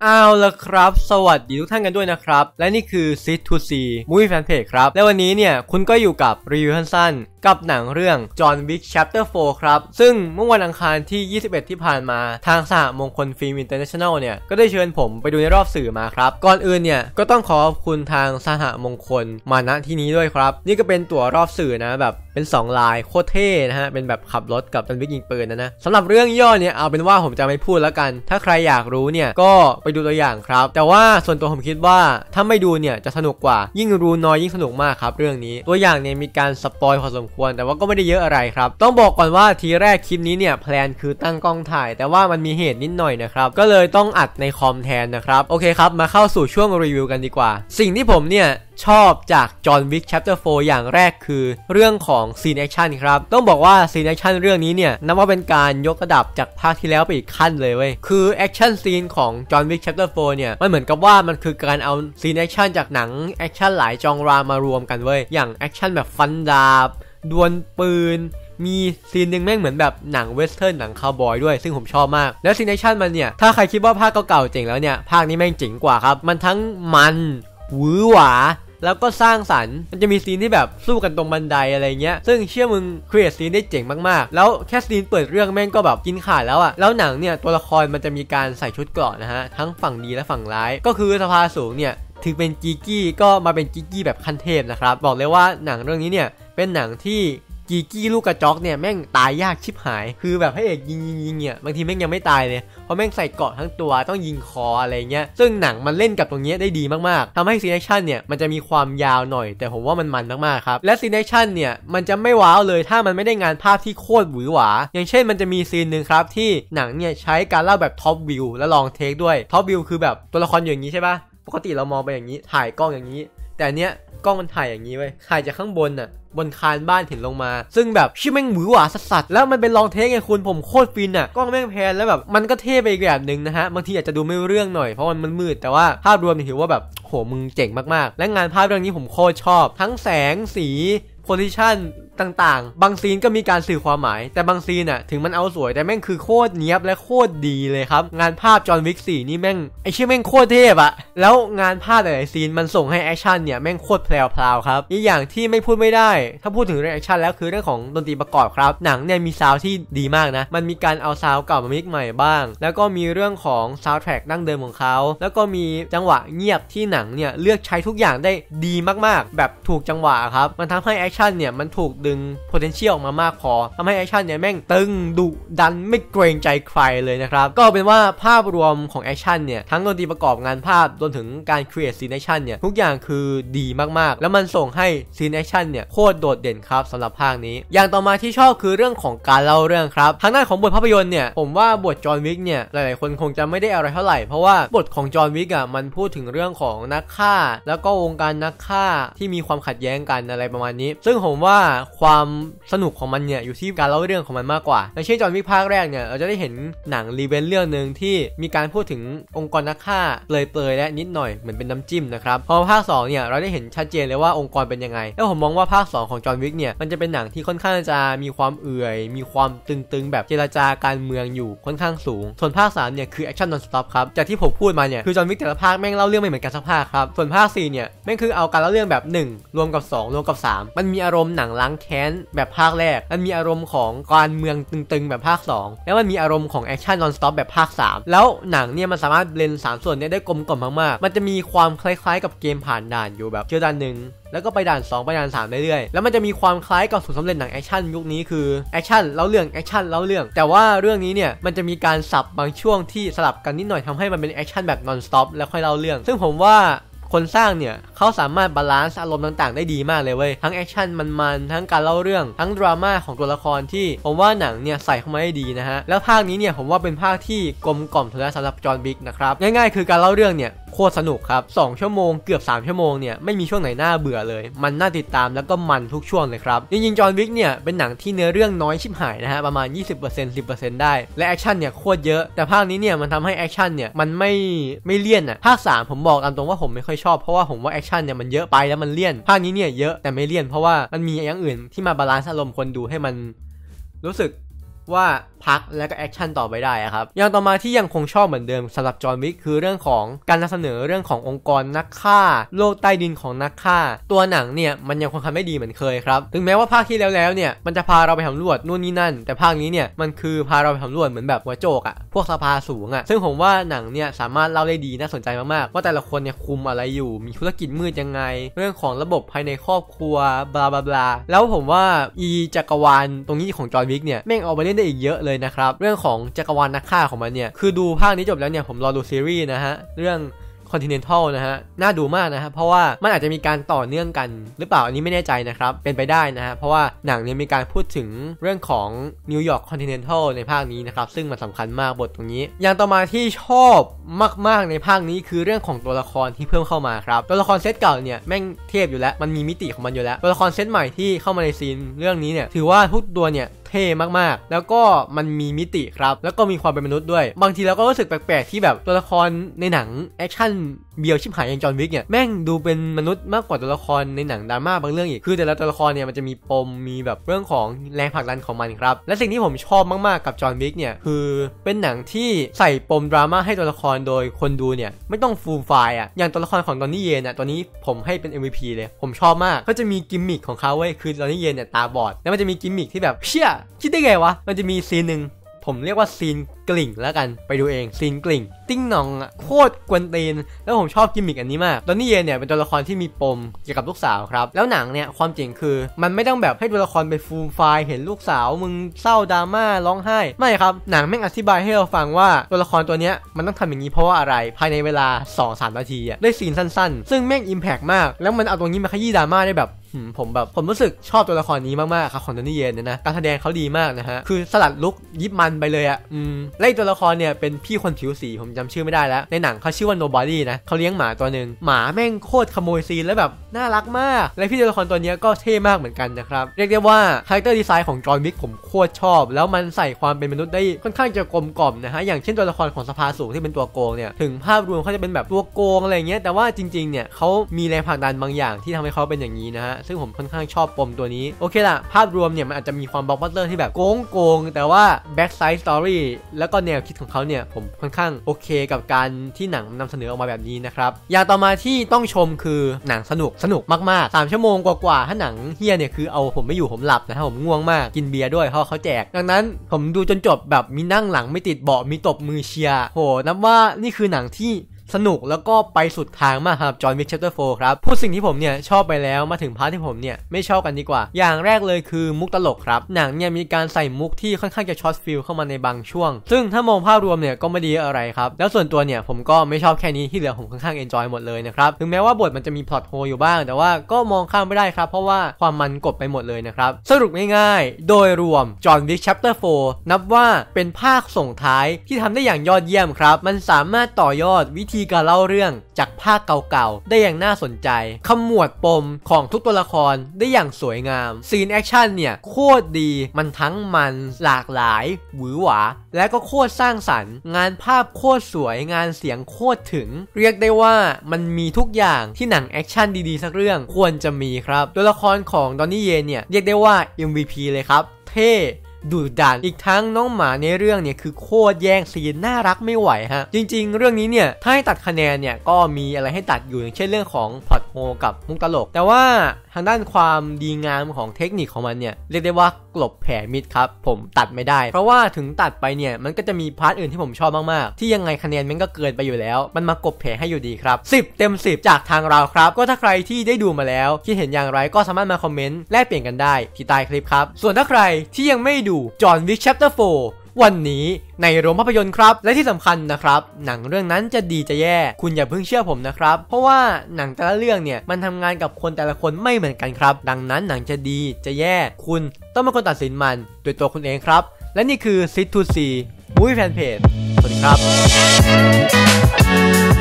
เอาละครับสวัสดีทุกท่านกันด้วยนะครับและนี่คือ Sit to See Movie Fan Page ครับและวันนี้เนี่ยคุณก็อยู่กับรีวิวสั้นๆกับหนังเรื่อง John Wick Chapter 4 ครับซึ่งเมื่อวันอังคารที่21ที่ผ่านมาทางสหมงคลฟิล์มอินเตอร์เนชั่นแนลเนี่ยก็ได้เชิญผมไปดูในรอบสื่อมาครับก่อนอื่นเนี่ยก็ต้องขอบคุณทางสหมงคลมาณที่นี้ด้วยครับนี่ก็เป็นตั๋วรอบสื่อนะแบบเป็น2ลายโคตรเท่นะฮะเป็นแบบขับรถกับจอห์นวิกยิงปืนนะสำหรับเรื่องย่อเนี่ยเอาเป็นว่าผมจะไม่พูดแล้วกันถ้าใครอยากรู้เนี่ยก็ไปดูตัวอย่างครับแต่ว่าส่วนตัวผมคิดว่าถ้าไม่ดูเนี่ยจะสนุกกว่ายิ่งรู้น้อยยิ่งสนุกมากครับเรื่องนี้ตัวอย่างเนี่ยมีการสปอยพอสมควรแต่ว่าก็ไม่ได้เยอะอะไรครับต้องบอกก่อนว่าทีแรกคลิปนี้เนี่ยแพลนคือตั้งกล้องถ่ายแต่ว่ามันมีเหตุนิดหน่อยนะครับก็เลยต้องอัดในคอมแทนนะครับโอเคครับมาเข้าสู่ช่วงรีวิวกันดีกว่าสิ่งที่ผมเนี่ยชอบจาก John Wick Chapter 4 อย่างแรกคือเรื่องของซีนแอคชั่นครับต้องบอกว่าซีนแอคชั่นเรื่องนี้เนี่ยนับว่าเป็นการยกระดับจากภาคที่แล้วไปอีกขั้นเลยเว้ยคือแอคชั่นซีนของ John Wick Chapter 4 เนี่ยมันเหมือนกับว่ามันคือการเอาซีนแอคชั่นจากหนังแอคชั่นหลายจองรามารวมกันเว้ยอย่างแอคชั่นแบบฟันดาบดวลปืนมีซีนหนึ่งแม่งเหมือนแบบหนังเวสเทิร์นหนังคาวบอยด้วยซึ่งผมชอบมากแล้วซีนแอคชั่นมันเนี่ยถ้าใครคิดว่าภาคเก่าๆเจ๋งแล้วเนี่ยภาคนี้แม่งเจ๋งกว่าครับมันทั้งมันหวือหวาแล้วก็สร้างสรรค์มันจะมีซีนที่แบบสู้กันตรงบันไดอะไรเงี้ยซึ่งเชื่อมึงครีเอทซีนได้เจ๋งมากๆแล้วแค่ซีนเปิดเรื่องแม่งก็แบบกินขาดแล้วอะแล้วหนังเนี่ยตัวละครมันจะมีการใส่ชุดเกราะนะฮะทั้งฝั่งดีและฝั่งร้ายก็คือสภาสูงเนี่ยถึงเป็นกีกี้ก็มาเป็นกีกี้แบบขั้นเทพนะครับบอกเลยว่าหนังเรื่องนี้เนี่ยเป็นหนังที่กีกี้ลูกกระจอกเนี่ยแม่งตายยากชิบหายคือแบบพระเอกยิงเนี่ยบางทีแม่งยังไม่ตายเลยเพราะแม่งใส่เกราะทั้งตัวต้องยิงคออะไรเงี้ยซึ่งหนังมันเล่นกับตรงนี้ได้ดีมากๆทำให้ซีนแอคชั่นเนี่ยมันจะมีความยาวหน่อยแต่ผมว่ามันมากๆครับและซีนแอคชั่นเนี่ยมันจะไม่ว้าวเลยถ้ามันไม่ได้งานภาพที่โคตรหวือหวาอย่างเช่นมันจะมีซีนนึงครับที่หนังเนี่ยใช้การเล่าแบบท็อปวิวและลองเทคด้วยท็อปวิวคือแบบตัวละครอย่างนี้ใช่ปะปกติเรามองไปอย่างนี้ถ่ายกล้องอย่างนี้แต่เนี้ยกล้องมันถ่ายอย่างนี้เว้ยถ่ายจากข้างบนน่ะบนคานบ้านเห็นลงมาซึ่งแบบชื่อแม่งหวือหวาสัสๆแล้วมันเป็นลองเทคไงคุณผมโคตรฟินอ่ะกล้องแม่งแพนแล้วแบบมันก็เท่ไปอีกแบบนึงนะฮะบางทีอาจจะดูไม่เรื่องหน่อยเพราะมันมืดแต่ว่าภาพรวมถือว่าแบบโหมึงเจ๋งมากๆและงานภาพเรื่องนี้ผมโคตรชอบทั้งแสงสีโพซิชั่นต่างๆบางซีนก็มีการสื่อความหมายแต่บางซีนอ่ะถึงมันเอาสวยแต่แม่งคือโคตรเนียบและโคตรดีเลยครับงานภาพจอห์นวิก4นี่แม่งไอเชี่ยแม่งโคตรเทพอะแล้วงานภาพหลายซีนมันส่งให้แอคชั่นเนี่ยแม่งโคตรแพรวๆครับอีกอย่างที่ไม่พูดไม่ได้ถ้าพูดถึงเรื่องแอคชั่นแล้วคือเรื่องของดนตรีประกอบครับหนังเนี่ยมีซาวด์ที่ดีมากนะมันมีการเอาซาวด์เก่ามามิกใหม่บ้างแล้วก็มีเรื่องของซาวด์แทร็กดั้งเดิมของเขาแล้วก็มีจังหวะเงียบที่หนังเนี่ยเลือกใช้ทุกอย่างได้ดีมากๆแบบถูกจังหวะครับมันทำให้แอคชั่นเนี่ยมันถูกดึง potential ออกมามากพอทำให้แอคชั่นเนี่ยแม่งตึงดุดันไม่เกรงใจใครเลยนะครับก็เป็นว่าภาพรวมของแอคชั่นเนี่ยทั้งดนตรีประกอบงานภาพรวมถึงการ create scene action เนี่ยทุกอย่างคือดีมากๆแล้วมันส่งให้ scene action เนี่ยโคตรโดดเด่นครับสำหรับภาคนี้อย่างต่อมาที่ชอบคือเรื่องของการเล่าเรื่องครับทางด้านของบทภาพยนตร์เนี่ยผมว่าบทจอห์นวิกเนี่ยหลายๆคนคงจะไม่ได้อะไรเท่าไหร่เพราะว่าบทของจอห์นวิกอ่ะมันพูดถึงเรื่องของนักฆ่าแล้วก็วงการนักฆ่าที่มีความขัดแย้งกันอะไรประมาณนี้ซึ่งผมว่าความสนุกของมันเนี่ยอยู่ที่การเล่าเรื่องของมันมากกว่าอย่างเช่นจอห์นวิกภาคแรกเนี่ยเราจะได้เห็นหนังรีเวนเรื่องนึงที่มีการพูดถึงองค์กรนักฆ่าเปรยๆและนิดหน่อยเหมือนเป็นน้ำจิ้มนะครับพอภาค2เนี่ยเราได้เห็นชัดเจนเลยว่าองค์กรเป็นยังไงแล้วผมมองว่าภาค2ของจอห์นวิกเนี่ยมันจะเป็นหนังที่ค่อนข้างจะมีความเอื่อยมีความตึงๆแบบเจรจาการเมืองอยู่ค่อนข้างสูงส่วนภาค3เนี่ยคือแอคชั่นนอนสต็อปครับจากที่ผมพูดมาเนี่ยคือจอห์นวิกแต่ละภาคแม่งเล่าเรื่องไม่เหมือนกันสักภาคครับส่วนภาค4เนี่ยแม่งคือเอาการเล่าเรื่องแบบ1รวมกับ2รวมกับ3มันมีอารมณ์หนังล้างแค้นแบบภาคแรกมันมีอารมณ์ของการเมืองตึงๆแบบภาค2แล้วมันมีอารมณ์ของแอคชั่นนอนสต็อปแบบภาค3แล้วหนังเนี่ยมันสามารถเบลนด์3ส่วนนี้ได้กลมกล่อมมากๆมันจะมีความคล้ายๆกับเกมผ่านด่านอยู่แบบเจอด่าน1แล้วก็ไปด่าน2ไปด่าน3เรื่อยๆแล้วมันจะมีความคล้ายกับสูตรสำเร็จหนังแอคชั่นยุคนี้คือแอคชั่นเล่าเรื่องแอคชั่นเล่าเรื่องแต่ว่าเรื่องนี้เนี่ยมันจะมีการสับบางช่วงที่สลับกันนิดหน่อยทำให้มันเป็นแอคชั่นแบบนอนสต็อปแล้วค่อยเล่าเรื่องซึ่งผมว่าคนสร้างเนี่ยเขาสามารถบาลานซ์อารมณ์ต่างๆได้ดีมากเลยเว้ยทั้งแอคชั่นมันทั้งการเล่าเรื่องทั้งดราม่าของตัวละครที่ผมว่าหนังเนี่ยใส่เข้ามาได้ดีนะฮะแล้วภาคนี้เนี่ยผมว่าเป็นภาคที่กลมกล่อมสำหรับจอห์นวิกนะครับง่ายๆคือการเล่าเรื่องเนี่ยโคตรสนุกครับ2ชั่วโมงเกือบ3ชั่วโมงเนี่ยไม่มีช่วงไหนน่าเบื่อเลยมันน่าติดตามแล้วก็มันทุกช่วงเลยครับจริงๆจอห์นวิกเนี่ยเป็นหนังที่เนื้อเรื่องน้อยชิบหายนะฮะประมาณ 20% 10% ได้และแอคชั่นเนี่ยโคตรเยอะแต่ภาคนี้เนี่ยมันทำให้แอคชั่นเนี่ยมันไม่เลี่ยนอ่ะภาค3ผมบอกตามตรงว่าผมไม่ค่อยชอบเพราะว่าผมว่าแอคชั่นเนี่ยมันเยอะไปแล้วมันเลี่ยนภาคนี้เนี่ยเยอะแต่ไม่เลี่ยนเพราะว่ามันมีอย่างอื่นที่มาบาลานซ์อารมณ์คนดูให้มันรู้สึกว่าพักแล้วก็แอคชั่นต่อไปได้ครับอย่างต่อมาที่ยังคงชอบเหมือนเดิมสำหรับจอห์นวิกคือเรื่องของการนำเสนอเรื่องขององค์กรนักฆ่าโลกใต้ดินของนักฆ่าตัวหนังเนี่ยมันยังคงทำได้ดีเหมือนเคยครับถึงแม้ว่าภาคที่แล้วเนี่ยมันจะพาเราไปสำรวจนู่นนี่นั่นแต่ภาคนี้เนี่ยมันคือพาเราไปสำรวจเหมือนแบบหัวโจกอะพวกสภาสูงอะซึ่งผมว่าหนังเนี่ยสามารถเล่าได้ดีน่าสนใจมากๆว่าแต่ละคนเนี่ยคุมอะไรอยู่มีธุรกิจมืดยังไงเรื่องของระบบภายในครอบครัวบลาบลาบลาแล้วผมว่าจักรวาลตรงนี้ของจอห์นวิกเนี่ยแม่งเอาไปเล่นได้อีกเยอะเลยนะครับเรื่องของจักรวาลนักฆ่าของมันเนี่ยคือดูภาคนี้จบแล้วเนี่ยผมรอดูซีรีส์นะฮะเรื่องContinental นะฮะน่าดูมากนะฮะเพราะว่ามันอาจจะมีการต่อเนื่องกันหรือเปล่าอันนี้ไม่แน่ใจนะครับเป็นไปได้นะฮะเพราะว่าหนังเนี่ยมีการพูดถึงเรื่องของ New York Continental ในภาคนี้นะครับซึ่งมันสำคัญมากบทตรงนี้อย่างต่อมาที่ชอบมากๆในภาคนี้คือเรื่องของตัวละครที่เพิ่มเข้ามาครับตัวละครเซตเก่าเนี่ยแม่งเทพอยู่แล้วมันมีมิติของมันอยู่แล้วตัวละครเซตใหม่ที่เข้ามาในซีนเรื่องนี้เนี่ยถือว่าทุกตัวเนี่ยเท่มากๆแล้วก็มันมีมิติครับแล้วก็มีความเป็นมนุษย์ด้วยบางทีเราก็รู้สึกแปลกๆที่แบบตัวละครในหนังแอคชั่นเบียวชิบหายอย่างจอห์นวิกเนี่ยแม่งดูเป็นมนุษย์มากกว่าตัวละครในหนังดราม่าบางเรื่องอีกคือแต่ละตัวละครเนี่ยมันจะมีปมมีแบบเรื่องของแรงผลักดันของมันครับและสิ่งที่ผมชอบมากๆกับจอห์นวิกเนี่ยคือเป็นหนังที่ใส่ปมดราม่าให้ตัวละครโดยคนดูเนี่ยไม่ต้องฟูมไฟล์อ่ะอย่างตัวละครของดอนนี่เยนตัวนี้ผมให้เป็น MVP เลยผมชอบมากก็จะมีกิมมิคของเขาเว้ยคือดอนนี่เยนเนี่ยตาบอดแล้วมันจะมีกิมมิคที่แบบเชี่ยคิดได้ไงวะมันจะมีซีนหนึ่งผมเรียกว่าซีนกลิ่งแล้วกันไปดูเองซีนกลิ่งติ้งหน่องโคตรกวนตีนแล้วผมชอบกิมมิกอันนี้มากดอนนี่เยนเนี่ยเป็นตัวละครที่มีปมเกี่ยวกับลูกสาวครับแล้วหนังเนี่ยความจริงคือมันไม่ต้องแบบให้ตัวละครไปฟูมไฟล์เห็นลูกสาวมึงเศร้าดราม่าร้องไห้ไม่ครับหนังแม่งอธิบายให้เราฟังว่าตัวละครตัวเนี้ยมันต้องทำอย่างนี้เพราะว่าอะไรภายในเวลา 2-3 นาทีได้ซีนสั้นๆซึ่งแม่งอิมแพกมากแล้วมันเอาตรงนี้มาขยี้ดราม่าได้แบบผมรู้สึกชอบตัวละครนี้มากๆครับของดอนนี่เยนเนี่ยนะการแสดงเขาดีมากนะฮะคือสลัดลุคยิบมันไปเลยอ่ะและตัวละครเนี่ยเป็นพี่คนผิวสีผมจำชื่อไม่ได้แล้วในหนังเขาชื่อว่า Nobody นะเขาเลี้ยงหมาตัวนึงหมาแม่งโคตรขโมยซีนแล้วแบบน่ารักมากและพี่ตัวละครตัวนี้ก็เท่มากเหมือนกันนะครับเรียกได้ว่าคาแรคเตอร์ดีไซน์ของจอห์นวิกผมโคตรชอบแล้วมันใส่ความเป็นมนุษย์ได้ค่อนข้างจะกลมกล่อมนะฮะอย่างเช่นตัวละครของสภาสูงที่เป็นตัวโกงเนี่ยถึงภาพรวมเขาจะเป็นแบบตัวโกงอะไรเงี้ยแต่ว่าจริงๆเนี่ยเขามีแรงผลักดันบางอย่างที่ทำให้เขาเป็นอย่างนี้นะฮะซึ่งผมค่อนข้างชอบปมตัวนี้โอเคล่ะภาพรวมเนี่ยมันอาจจะมีความบล็อกบัสเตอร์ที่แบบโกงแต่ว่าแบ็กไซด์สตอรี่แล้วก็แนวคิดของเขาเนี่ยผมค่อนข้างโอเคกับการที่หนังนำเสนอออกมาแบบนี้นะครับอย่างต่อมาที่ต้องชมคือหนังสนุกมากๆ3 ชั่วโมงกว่าถ้าหนังเฮียเนี่ยคือเอาผมไม่อยู่ผมหลับนะครับผมง่วงมากกินเบียร์ด้วยเพราะเขาแจกดังนั้นผมดูจนจบแบบมีนั่งหลังไม่ติดเบาะมีตบมือเชียร์โหนับว่านี่คือหนังที่สนุกแล้วก็ไปสุดทางมากครับจอห์นวิก Chapter 4ครับพูดสิ่งที่ผมเนี่ยชอบไปแล้วมาถึงพาร์ทที่ผมเนี่ยไม่ชอบกันดีกว่าอย่างแรกเลยคือมุกตลกครับหนังเนี่ยมีการใส่มุกที่ค่อนข้างจะช็อตฟิลเข้ามาในบางช่วงซึ่งถ้ามองภาพรวมเนี่ยก็ไม่ดีอะไรครับแล้วส่วนตัวเนี่ยผมก็ไม่ชอบแค่นี้ที่เหลือผมค่อนข้างเอนจอยหมดเลยนะครับถึงแม้ว่าบทมันจะมีพล็อตโฮอยู่บ้างแต่ว่าก็มองข้ามไม่ได้ครับเพราะว่าความมันกบไปหมดเลยนะครับสรุปง่ายๆโดยรวมจอห์นวิก Chapter 4นับว่าเป็นภาคส่งท้ายที่ทำได้อย่างยอดเยี่ยมครับมันสามารถต่อยอดวิธีการเล่าเรื่องจากภาคเก่าๆได้อย่างน่าสนใจขมวดปมของทุกตัวละครได้อย่างสวยงามซีนแอคชั่นเนี่ยโคตรดีมันทั้งมันหลากหลายหวือหวาและก็โคตรสร้างสรรค์งานภาพโคตรสวยงานเสียงโคตรถึงเรียกได้ว่ามันมีทุกอย่างที่หนังแอคชั่นดีๆสักเรื่องควรจะมีครับตัวละครของดอนนี่เยนเนี่ยเรียกได้ว่า MVP เลยครับเท่ดุดันอีกทั้งน้องหมาในเรื่องเนี่ยคือโคตรแย่งซีนน่ารักไม่ไหวฮะจริงๆเรื่องนี้เนี่ยถ้าให้ตัดคะแนนเนี่ยก็มีอะไรให้ตัดอยู่อย่างเช่นเรื่องของพล็อตโฮกับมุกตลกแต่ว่าทางด้านความดีงามของเทคนิคของมันเนี่ยเรียกได้ว่ากลบแผลมิดครับผมตัดไม่ได้เพราะว่าถึงตัดไปเนี่ยมันก็จะมีพาร์ทอื่นที่ผมชอบมากๆที่ยังไงคะแนนมันก็เกินไปอยู่แล้วมันมากลบแผลให้อยู่ดีครับ10 เต็ม 10จากทางเราครับก็ถ้าใครที่ได้ดูมาแล้วคิดเห็นอย่างไรก็สามารถมาคอมเมนต์แลกเปลี่ยนกันได้ที่ใต้คลิปครับส่วนถ้าใครที่ยังไม่ดูจอห์นวิก Chapter 4วันนี้ในโรงภาพยนตร์ครับและที่สำคัญนะครับหนังเรื่องนั้นจะดีจะแย่คุณอย่าเพิ่งเชื่อผมนะครับเพราะว่าหนังแต่ละเรื่องเนี่ยมันทำงานกับคนแต่ละคนไม่เหมือนกันครับดังนั้นหนังจะดีจะแย่คุณต้องเป็นคนตัดสินมันด้วยตัวคุณเองครับและนี่คือ Sit to See Movie Fan Page สวัสดีครับ